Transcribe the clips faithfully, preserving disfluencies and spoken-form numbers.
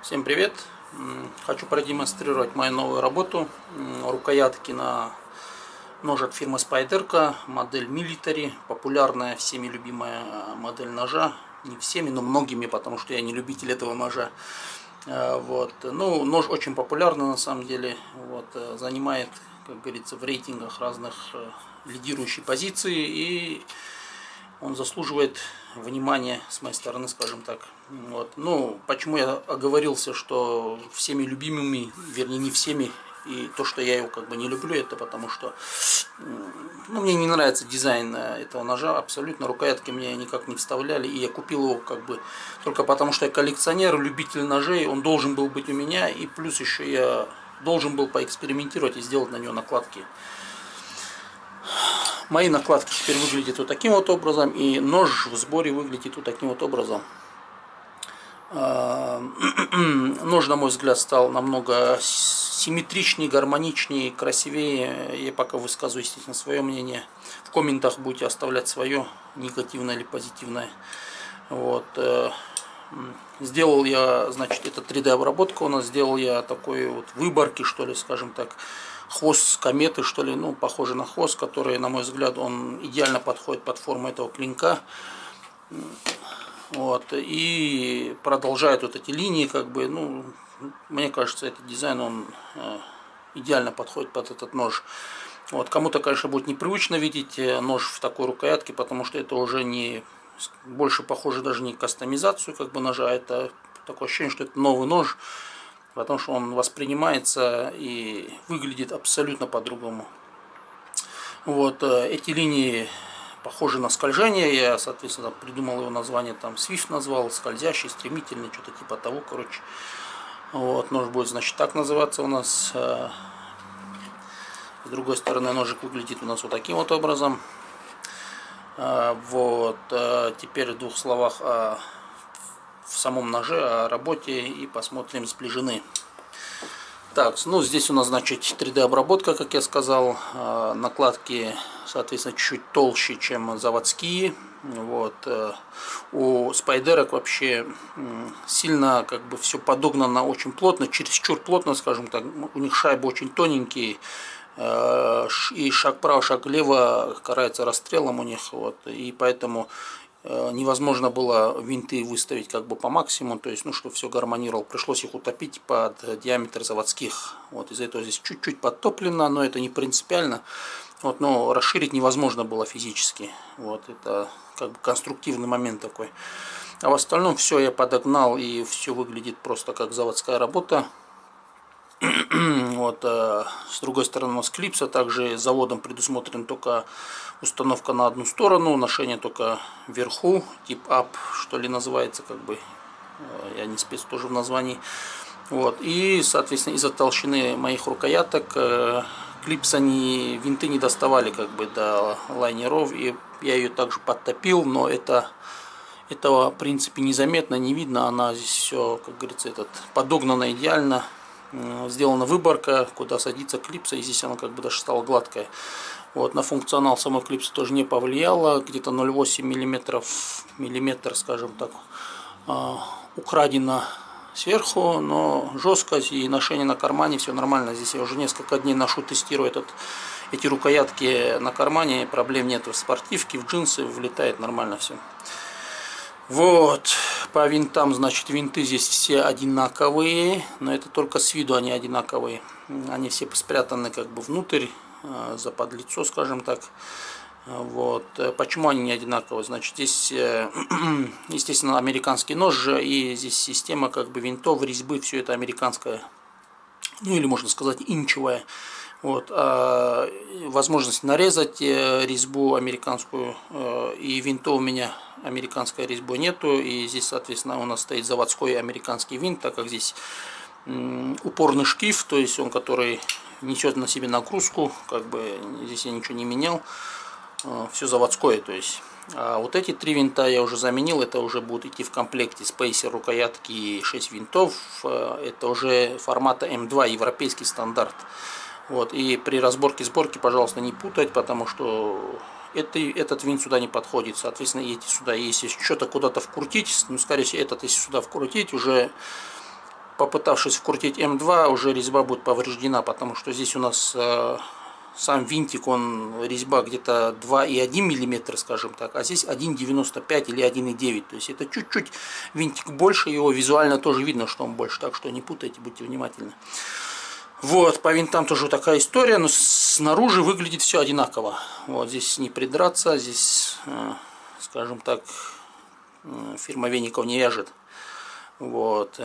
Всем привет! М, Хочу продемонстрировать мою новую работу. М, Рукоятки на нож от фирмы Spyderco, модель Military, популярная, всеми любимая э, модель ножа. Не всеми, но многими, потому что я не любитель этого ножа. Э, Вот. Ну, нож очень популярный на самом деле. Вот. э, Занимает, как говорится, в рейтингах разных э, лидирующие позиции. И он заслуживает внимания с моей стороны, скажем так. Вот. Ну, почему я оговорился, что всеми любимыми, вернее не всеми, и то, что я его как бы не люблю, это потому что ну, мне не нравится дизайн этого ножа, абсолютно рукоятки мне никак не вставляли, и я купил его как бы только потому, что я коллекционер, любитель ножей, он должен был быть у меня, и плюс еще я должен был поэкспериментировать и сделать на него накладки. Мои накладки теперь выглядят вот таким вот образом, и нож в сборе выглядит вот таким вот образом. Нож, на мой взгляд, стал намного симметричнее, гармоничнее, красивее. Я пока высказываю, естественно, свое мнение. В комментах будете оставлять свое, негативное или позитивное. Вот. Сделал я, значит, это три дэ обработка у нас, сделал я такой вот выборки, что ли, скажем так. Хвост кометы, что ли, ну, похоже на хвост, который, на мой взгляд, он идеально подходит под форму этого клинка. Вот, и продолжает вот эти линии, как бы, ну, мне кажется, этот дизайн, он э, идеально подходит под этот нож. Вот, кому-то, конечно, будет непривычно видеть нож в такой рукоятке, потому что это уже не, больше похоже даже не кастомизацию, как бы, ножа, это такое ощущение, что это новый нож, потому что он воспринимается и выглядит абсолютно по-другому. Вот, эти линии похожи на скольжение, я, соответственно, придумал его название, там Swift назвал, скользящий, стремительный, что-то типа того, короче. Вот, нож будет, значит, так называться у нас. С другой стороны, ножик выглядит у нас вот таким вот образом. Вот, теперь в двух словах о в самом ноже, о работе, и посмотрим сближены. Так, ну здесь у нас, значит, три дэ обработка, как я сказал, накладки, соответственно, чуть толще, чем заводские. Вот. У Spyderco вообще сильно как бы все подогнано очень плотно, чересчур плотно, скажем так. У них шайбы очень тоненькие, и шаг вправо, шаг влево карается расстрелом у них. Вот. И поэтому невозможно было винты выставить как бы по максимуму, то есть, ну, чтобы все гармонировало, пришлось их утопить под диаметр заводских. Вот, из-за этого здесь чуть-чуть подтоплено, но это не принципиально. Вот, но расширить невозможно было физически. Вот, это как бы конструктивный момент такой. А в остальном все я подогнал, и все выглядит просто как заводская работа. Вот, с другой стороны у нас клипса, также заводом предусмотрен только установка на одну сторону, ношение только вверху, тип up, что ли называется, как бы, я не спец тоже в названии. Вот, и, соответственно, из-за толщины моих рукояток клипса не, винты не доставали как бы до лайнеров, и я ее также подтопил, но это этого в принципе незаметно, не видно, она здесь все, как говорится, этот подогнана идеально. Сделана выборка, куда садится клипса, и здесь она как бы даже стала гладкая. Вот, на функционал самой клипсы тоже не повлияло, где-то ноль целых восемь миллиметров, миллиметр, скажем так, украдено сверху, но жесткость и ношение на кармане, все нормально. Здесь я уже несколько дней ношу, тестирую этот, эти рукоятки на кармане, проблем нет. В спортивке, в джинсы влетает нормально все. Вот, по винтам, значит, винты здесь все одинаковые, но это только с виду они одинаковые. Они все спрятаны как бы внутрь, за подлицо, скажем так. Вот, почему они не одинаковые? Значит, здесь, естественно, американский нож, и здесь система как бы винтов, резьбы, все это американское, ну или можно сказать инчевая. Вот, а возможность нарезать резьбу американскую, и винтов у меня американской резьбы нету, и здесь, соответственно, у нас стоит заводской американский винт, так как здесь упорный шкив, то есть он, который несет на себе нагрузку, как бы здесь я ничего не менял, все заводское, то есть. А вот эти три винта я уже заменил, это уже будут идти в комплекте спейсер, рукоятки и шесть винтов, это уже формата эм два, европейский стандарт. Вот, и при разборке сборки, пожалуйста, не путать, потому что это, этот винт сюда не подходит. Соответственно, эти сюда, если что-то куда-то вкрутить, ну, скорее всего, этот, если сюда вкрутить, уже попытавшись вкрутить эм два, уже резьба будет повреждена, потому что здесь у нас э, сам винтик, он резьба где-то два и один миллиметр, скажем так, а здесь один девяносто пять или один и девять. То есть это чуть-чуть винтик больше, его визуально тоже видно, что он больше, так что не путайте, будьте внимательны. Вот, по винтам тоже такая история, но снаружи выглядит все одинаково. Вот здесь не придраться, здесь, э, скажем так, э, фирма веников не вяжет. Вот.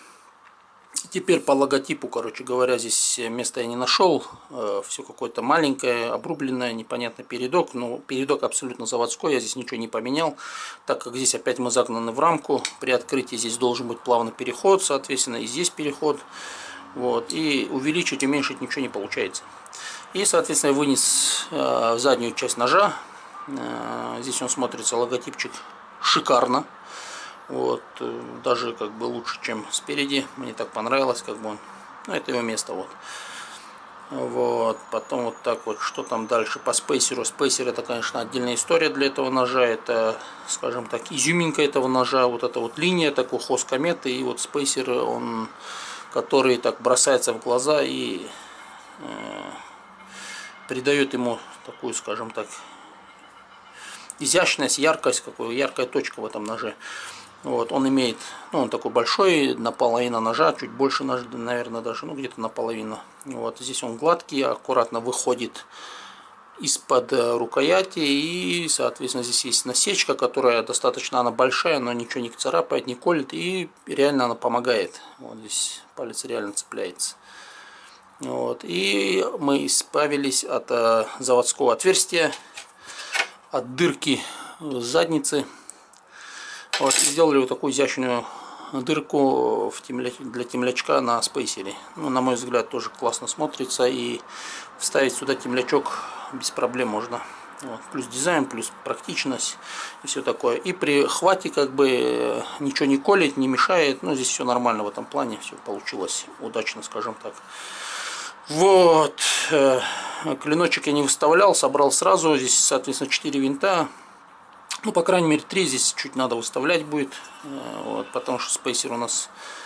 Теперь по логотипу, короче говоря, здесь места я не нашел. Все какое-то маленькое, обрубленное, непонятно передок. Но передок абсолютно заводской, я здесь ничего не поменял. Так как здесь опять мы загнаны в рамку. При открытии здесь должен быть плавный переход, соответственно, и здесь переход. Вот. И увеличить, уменьшить ничего не получается. И, соответственно, я вынес в заднюю часть ножа. Здесь он смотрится, логотипчик, шикарно. Вот, даже как бы лучше, чем спереди. Мне так понравилось, как бы он. Ну, это его место, вот. Вот, потом вот так вот, что там дальше по спейсеру. Спейсер — это, конечно, отдельная история для этого ножа. Это, скажем так, изюминка этого ножа. Вот эта вот линия, такой хвост кометы. И вот спейсер, он, который так бросается в глаза и э, придает ему такую, скажем так, изящность, яркость, какую яркая точка в этом ноже. Вот, он имеет, ну, он такой большой, наполовину ножа, чуть больше ножа, наверное, даже, ну, где-то наполовину. Вот, здесь он гладкий, аккуратно выходит из-под рукояти, и, соответственно, здесь есть насечка, которая достаточно, она большая, но ничего не царапает, не колет, и реально она помогает. Вот здесь палец реально цепляется. Вот, и мы избавились от э, заводского отверстия, от дырки задницы. Вот, сделали вот такую изящную дырку в темля... для темлячка на спейсере. Ну, на мой взгляд, тоже классно смотрится, и вставить сюда темлячок без проблем можно. Вот. Плюс дизайн, плюс практичность и все такое. И при хвате как бы ничего не колет, не мешает. Ну, здесь все нормально в этом плане, все получилось удачно, скажем так. Вот, клиночек я не выставлял, собрал сразу. Здесь, соответственно, четыре винта. Ну, по крайней мере, три здесь чуть надо выставлять будет, вот, потому что спейсер у нас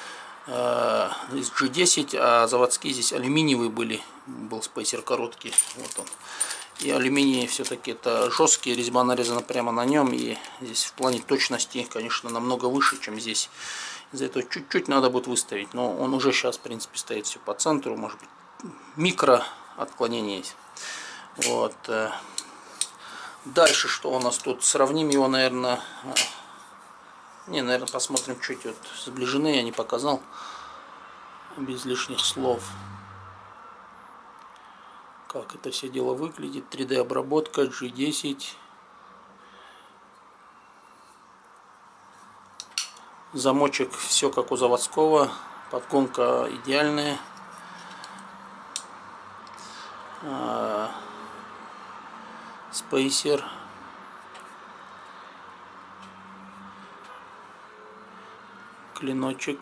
э, из джи десять, а заводские здесь алюминиевые были, был спейсер короткий, вот он. И алюминий все-таки это жесткий, резьба нарезана прямо на нем, и здесь в плане точности, конечно, намного выше, чем здесь. Из-за этого чуть-чуть надо будет выставить, но он уже сейчас, в принципе, стоит все по центру, может быть, микро отклонение есть. Вот. Дальше что у нас тут? Сравним его, наверное. Не, наверное, посмотрим чуть вот сближены, я не показал. Без лишних слов. Как это все дело выглядит. три дэ обработка, джи десять. Замочек все как у заводского. Подгонка идеальная. Спейсер. Клиночек.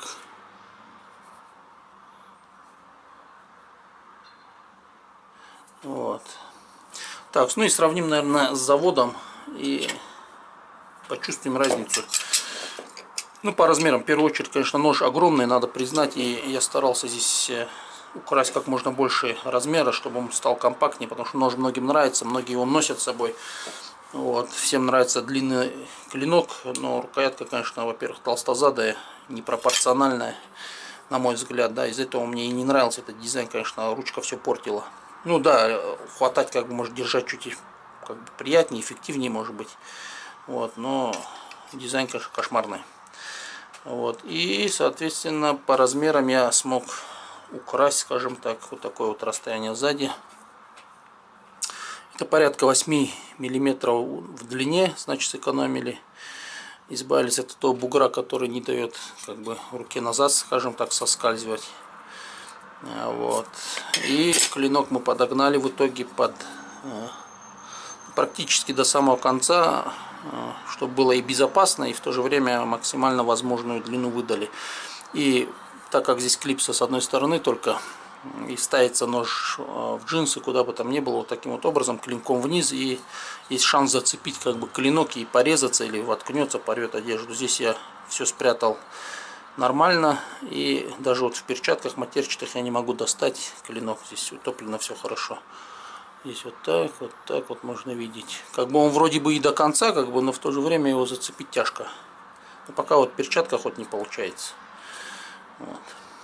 Вот. Так, ну и сравним, наверное, с заводом и почувствуем разницу. Ну, по размерам, в первую очередь, конечно, нож огромный, надо признать, и я старался здесь украсть как можно больше размера, чтобы он стал компактнее, потому что нож многим нравится, многие его носят с собой. Вот. Всем нравится длинный клинок, но рукоятка, конечно, во-первых, толстозадая, непропорциональная, на мой взгляд, да, из-за этого мне и не нравился этот дизайн, конечно, ручка все портила. Ну да, хватать, как бы, может, держать чуть как бы приятнее, эффективнее, может быть, вот, но дизайн, конечно, кошмарный. Вот. И, соответственно, по размерам я смог украсть, скажем так, вот такое вот расстояние сзади. Это порядка восьми миллиметров в длине, значит, сэкономили. Избавились от этого бугра, который не дает как бы руке назад, скажем так, соскальзывать. Вот. И клинок мы подогнали в итоге под практически до самого конца, чтобы было и безопасно, и в то же время максимально возможную длину выдали. И так как здесь клипса с одной стороны только, и ставится нож в джинсы, куда бы там ни было, вот таким вот образом, клинком вниз, и есть шанс зацепить как бы клинок и порезаться, или воткнется, порвет одежду. Здесь я все спрятал нормально. И даже вот в перчатках матерчатых я не могу достать клинок. Здесь утоплено все хорошо. Здесь вот так, вот так вот можно видеть. Как бы он вроде бы и до конца, как бы, но в то же время его зацепить тяжко. Но пока вот в перчатках вот не получается. Вот.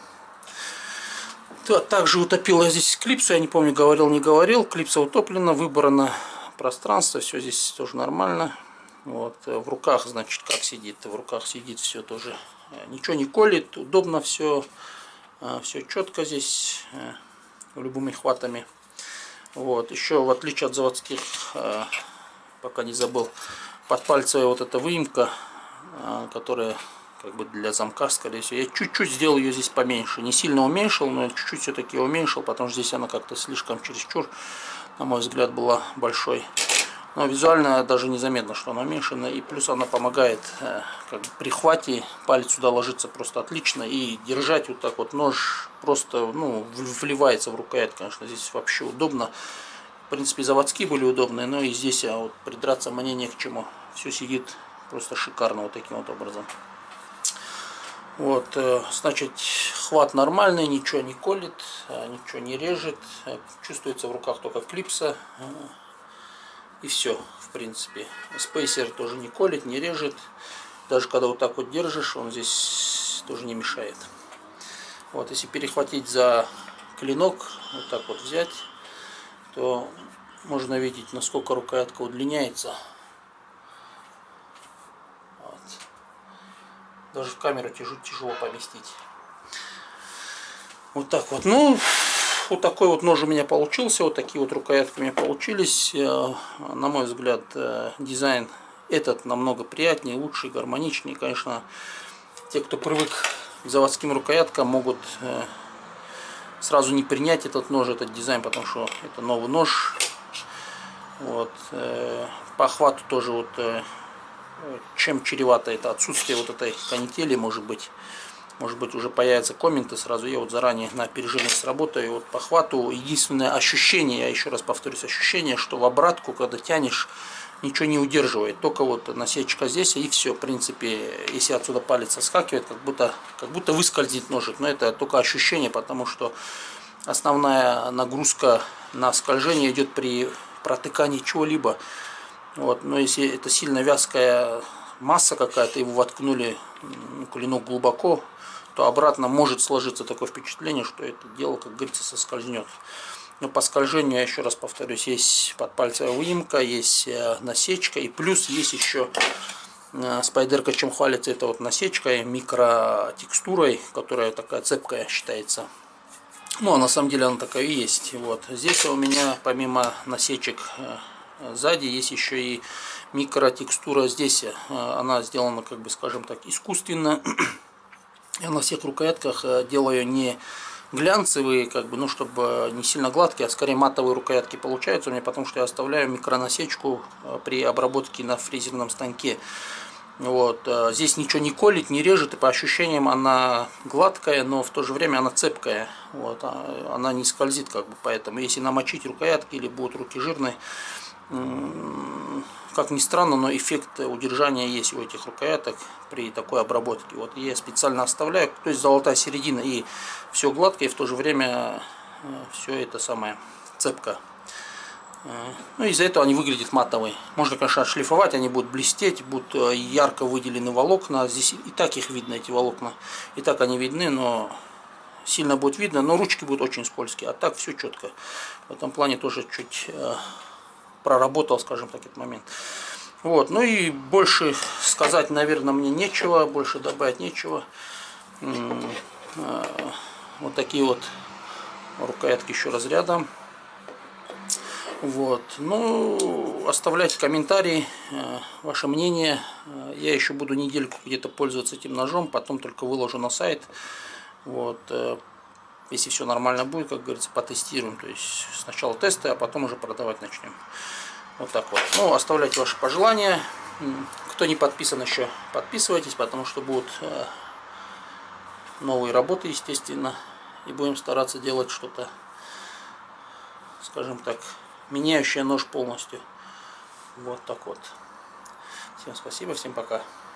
Также утопил я здесь клипсу, я не помню, говорил, не говорил. Клипса утоплена, выбрано пространство, все здесь тоже нормально. Вот. В руках, значит, как сидит, в руках сидит все тоже. Ничего не колет, удобно все, все четко здесь, любыми хватами. Вот. Еще, в отличие от заводских, пока не забыл, подпальцевая вот эта выемка, которая как бы для замка, скорее всего. Я чуть-чуть сделал ее здесь поменьше. Не сильно уменьшил, но чуть-чуть все-таки уменьшил, потому что здесь она как-то слишком чересчур, на мой взгляд, была большой. Но визуально даже незаметно, что она уменьшена. И плюс она помогает как бы, при хвате, палец сюда ложится просто отлично. И держать вот так вот нож просто ну, вливается в рукоять, конечно, здесь вообще удобно. В принципе, заводские были удобные, но и здесь а вот придраться мне не к чему. Все сидит просто шикарно вот таким вот образом. Вот, значит, хват нормальный, ничего не колет, ничего не режет, чувствуется в руках только клипса, и все, в принципе. Спейсер тоже не колет, не режет, даже когда вот так вот держишь, он здесь тоже не мешает. Вот, если перехватить за клинок, вот так вот взять, то можно видеть, насколько рукоятка удлиняется. Даже в камеру тяжело, тяжело поместить. Вот так вот. Ну, вот такой вот нож у меня получился. Вот такие вот рукоятки у меня получились. На мой взгляд, дизайн этот намного приятнее, лучше, гармоничнее. Конечно, те, кто привык к заводским рукояткам, могут сразу не принять этот нож, этот дизайн, потому что это новый нож. Вот. По охвату тоже вот... Чем чревато это отсутствие вот этой канители, может быть, может быть уже появятся комменты сразу. Я вот заранее на опережение сработаю. Вот по хвату единственное ощущение, я еще раз повторюсь, ощущение, что в обратку, когда тянешь, ничего не удерживает. Только вот насечка здесь и все. В принципе, если отсюда палец соскакивает, как будто, как будто выскользит ножик. Но это только ощущение, потому что основная нагрузка на скольжение идет при протыкании чего-либо. Вот, но если это сильно вязкая масса какая-то, его воткнули ну, клинок глубоко, то обратно может сложиться такое впечатление, что это дело, как говорится, соскользнет. Но по скольжению, я еще раз повторюсь, есть подпальцевая выемка, есть насечка, и плюс есть еще спайдерка, чем хвалится, это вот насечка микротекстурой, которая такая цепкая считается. Ну, а на самом деле она такая и есть. Вот. Здесь у меня помимо насечек сзади есть еще и микротекстура здесь. Она сделана, как бы, скажем так, искусственно. Я на всех рукоятках делаю не глянцевые, как бы, ну, чтобы не сильно гладкие, а скорее матовые рукоятки получаются у меня, потому что я оставляю микронасечку при обработке на фрезерном станке. Вот. Здесь ничего не колет, не режет, и по ощущениям она гладкая, но в то же время она цепкая. Вот. Она не скользит, как бы, поэтому если намочить рукоятки или будут руки жирные, как ни странно, но эффект удержания есть у этих рукояток при такой обработке. Вот я специально оставляю, то есть золотая середина, и все гладко, и в то же время все это самое цепко. Ну, из-за этого они выглядят матовые. Можно, конечно, отшлифовать, они будут блестеть, будут ярко выделены волокна. Здесь и так их видно, эти волокна. И так они видны, но сильно будет видно, но ручки будут очень скользкие. А так все четко. В этом плане тоже чуть проработал, скажем так, этот момент. Вот, ну и больше сказать, наверное, мне нечего, больше добавить нечего. Вот такие вот рукоятки еще раз рядом. Вот, ну, оставляйте комментарии, ваше мнение. Я еще буду недельку где-то пользоваться этим ножом, потом только выложу на сайт. Вот, если все нормально будет, как говорится, потестируем. То есть сначала тесты, а потом уже продавать начнем. Вот так вот. Ну, оставляйте ваши пожелания. Кто не подписан еще, подписывайтесь, потому что будут новые работы, естественно. И будем стараться делать что-то, скажем так, меняющее нож полностью. Вот так вот. Всем спасибо, всем пока.